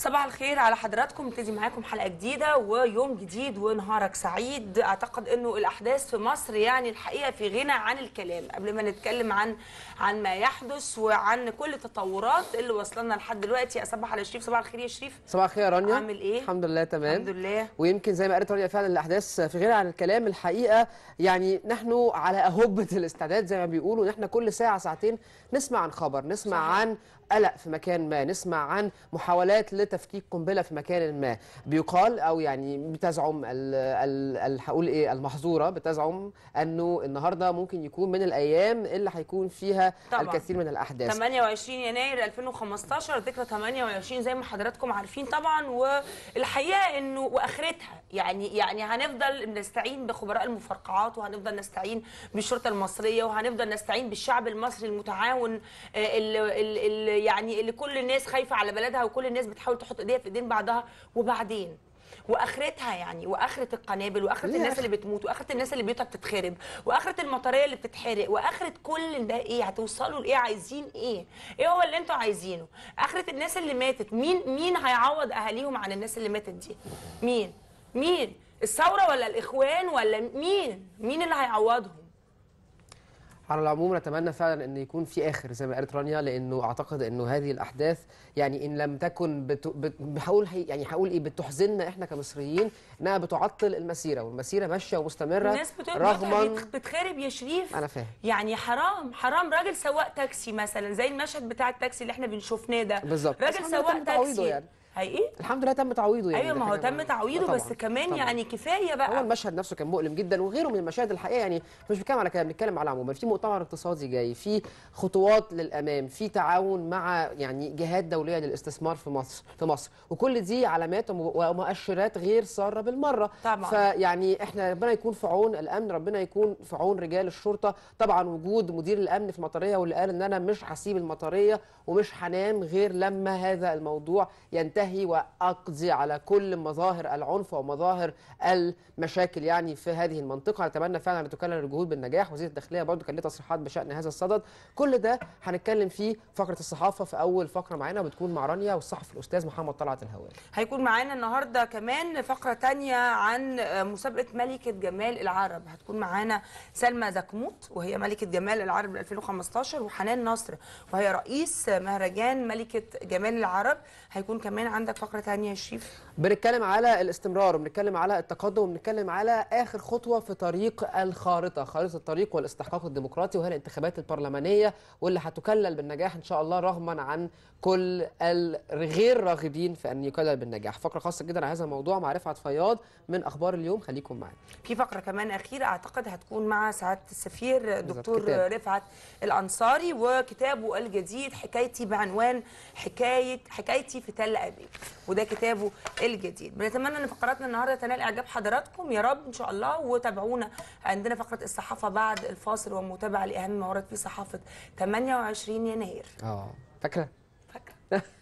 صباح الخير على حضراتكم. نبتدي معاكم حلقه جديده ويوم جديد ونهارك سعيد. اعتقد انه الاحداث في مصر يعني الحقيقه في غنى عن الكلام. قبل ما نتكلم عن ما يحدث وعن كل التطورات اللي وصلنا لحد دلوقتي، اصبح على شريف. صباح الخير يا شريف. صباح الخير يا رانيا. عامل ايه؟ الحمد لله تمام. الحمد لله. ويمكن زي ما قالت رانيا فعلا الاحداث في غنى عن الكلام الحقيقه. يعني نحن على اهبه الاستعداد زي ما بيقولوا، نحن كل ساعه ساعتين نسمع عن خبر، نسمع صحيح. عن قلق في مكان ما، نسمع عن محاولات لتفكيك قنبله في مكان ما. بيقال او يعني بتزعم هقول ايه المحظوره بتزعم انه النهارده ممكن يكون من الايام اللي هيكون فيها طبعا الكثير من الاحداث. 28 يناير 2015 ذكرى 28 زي ما حضراتكم عارفين طبعا. والحقيقه انه واخرتها يعني هنفضل نستعين بخبراء المفرقعات، وهنفضل نستعين بالشرطه المصريه، وهنفضل نستعين بالشعب المصري المتعاون اللي كل الناس خايفه على بلدها، وكل الناس بتحاول تحط ايديها في ايدين بعضها. وبعدين واخرتها يعني واخره القنابل، واخره الناس اللي بتموت، واخره الناس اللي بيوتها بتتخرب، واخره المطريه اللي بتتحرق، واخره كل ده ايه؟ هتوصلوا لايه؟ عايزين ايه؟ ايه هو اللي انتوا عايزينه؟ اخره الناس اللي ماتت، مين هيعوض اهاليهم عن الناس اللي ماتت دي؟ مين؟ الثوره ولا الاخوان ولا مين اللي هيعوضهم؟ على العموم نتمنى فعلا ان يكون في اخر زي ما قالت رانيا، لانه اعتقد انه هذه الاحداث يعني ان لم تكن هقول ايه بتحزننا احنا كمصريين، انها بتعطل المسيره، والمسيره ماشيه ومستمره. الناس رغم بتخرب يا شريف. انا فاهم يعني حرام راجل سواق تاكسي مثلا، زي المشهد بتاع التاكسي اللي احنا بنشوفناه ده بالظبط. راجل سواق تاكسي يعني ايه؟ الحمد لله تم تعويضه يعني. ايوه ما هو تم تعويضه، بس كمان طبعًا. يعني كفايه بقى. هو المشهد نفسه كان مؤلم جدا، وغيره من المشاهد الحقيقه. يعني مش بنتكلم على كده، بنتكلم على عموما في مؤتمر اقتصادي جاي، في خطوات للامام، في تعاون مع يعني جهات دوليه للاستثمار في مصر، وكل دي علامات ومؤشرات غير ساره بالمره طبعا. فيعني احنا ربنا يكون في عون الامن، ربنا يكون في عون رجال الشرطه. طبعا وجود مدير الامن في المطريه واللي قال ان انا مش هسيب المطريه ومش هنام غير لما هذا الموضوع ينتهي واقضي على كل مظاهر العنف ومظاهر المشاكل يعني في هذه المنطقه. نتمنى فعلا ان تكلل الجهود بالنجاح. وزير الداخليه برضو كان له تصريحات بشان هذا الصدد. كل ده هنتكلم فيه فقره الصحافه في اول فقره معانا، بتكون مع رانيا والصحفي الاستاذ محمد طلعت الهواري. هيكون معانا النهارده كمان فقره ثانيه عن مسابقه ملكه جمال العرب. هتكون معانا سلمى زكموت وهي ملكه جمال العرب 2015، وحنان نصر وهي رئيس مهرجان ملكه جمال العرب. هيكون كمان عندك فقره ثانيه يا شريف، بنتكلم على الاستمرار، وبنتكلم على التقدم، وبنتكلم على اخر خطوه في طريق خارطه الطريق والاستحقاق الديمقراطي، وهي الانتخابات البرلمانيه واللي هتكلل بالنجاح ان شاء الله، رغما عن كل الغير راغبين في ان يكلل بالنجاح. فقره خاصه جدا على هذا الموضوع مع رفعت فياض من اخبار اليوم. خليكم معانا. في فقره كمان اخيره اعتقد هتكون مع سعاده السفير دكتور رفعت الانصاري وكتابه الجديد حكايتي، بعنوان حكايتي في تل ابيب، وده كتابه الجديد. بنتمنى ان فقراتنا النهارده تنال اعجاب حضراتكم يا رب ان شاء الله. وتابعونا عندنا فقره الصحافه بعد الفاصل، ومتابعه لاهم ما ورد في صحافه 28 يناير. فاكره